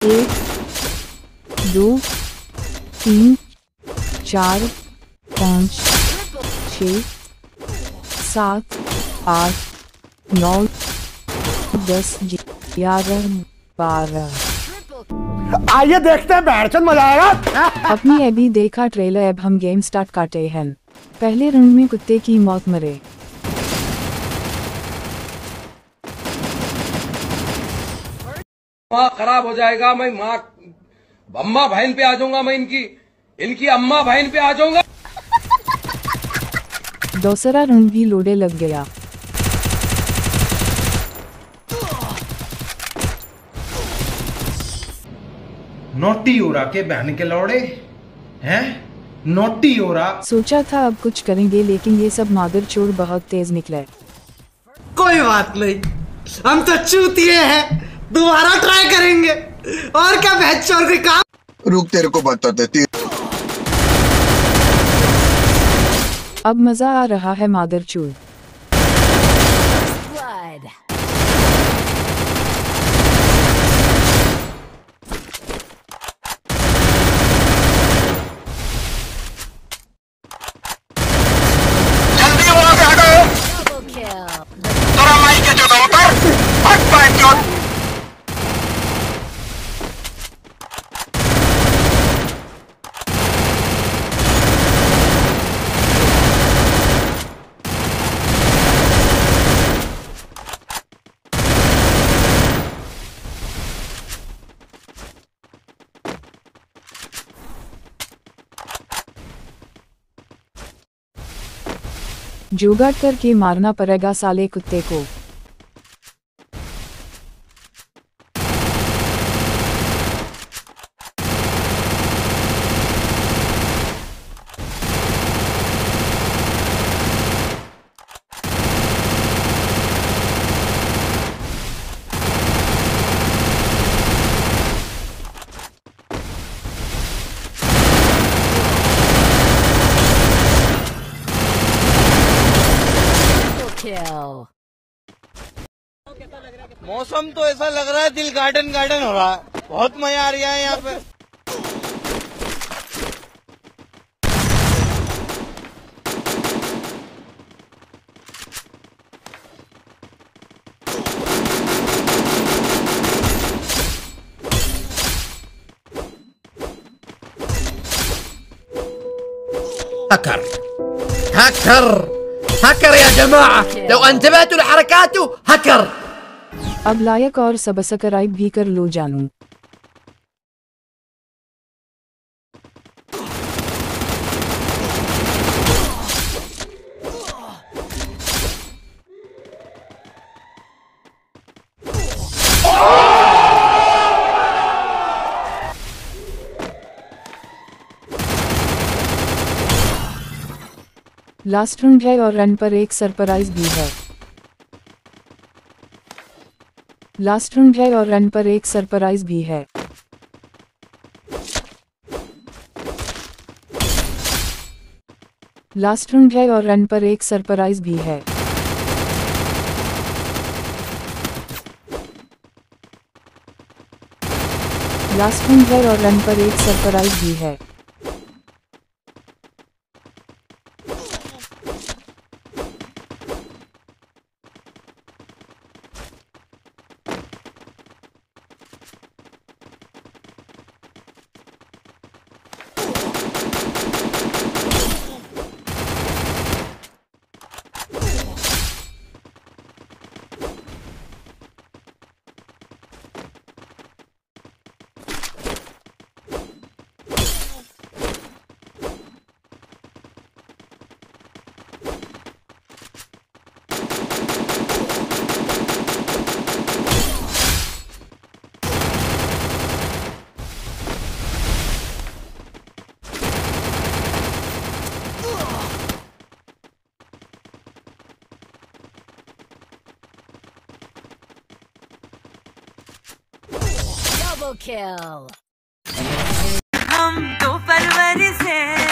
1 2 3 4 5 6 7 8 9 10 11 12। आइए देखते हैं बैठचंद मजा आएगा। अपनी अभी देखा ट्रेलर, अब हम गेम स्टार्ट करते हैं। पहले राउंड में कुत्ते की मौत मरे। माँ खराब हो जाएगा, मैं माँ अम्मा बहन पे आ जाऊंगा, मैं इनकी अम्मा बहन पे आ जाऊंगा। दूसरा राउंड भी लोडे लग गया। नोटी हो रहा के बहन के लौड़े हैं, नोटी हो रहा। सोचा था अब कुछ करेंगे, लेकिन ये सब मादर चोर बहुत तेज निकले। कोई बात नहीं, हम तो चूतिए हैं, दोबारा ट्राई करेंगे। और क्या बहन चोर के काम। रुक तेरे को बताते। अब मजा आ रहा है मादर चोर। जल्दी वहां से हटो। तेरा माई के चौदह उतर, हट बैठ चोट। जुगाड़ करके मारना पड़ेगा साले कुत्ते को। मौसम तो ऐसा लग रहा है दिल गार्डन गार्डन हो रहा है, बहुत मजा आ रहा है यहाँ पे। هكر هكر هكر يا جماعة، لو انتبهتوا لحركاته هكر। अब लायक और सब्सक्राइब भी कर लो जानू। लास्ट राउंड है और रन पर एक सरप्राइज भी है। लास्ट राउंड है और रन पर एक सरप्राइज भी है। लास्ट राउंड है और रन पर एक सरप्राइज भी है। लास्ट राउंड है और रन पर एक सरप्राइज भी है। Double kill. हम तो फरवरी से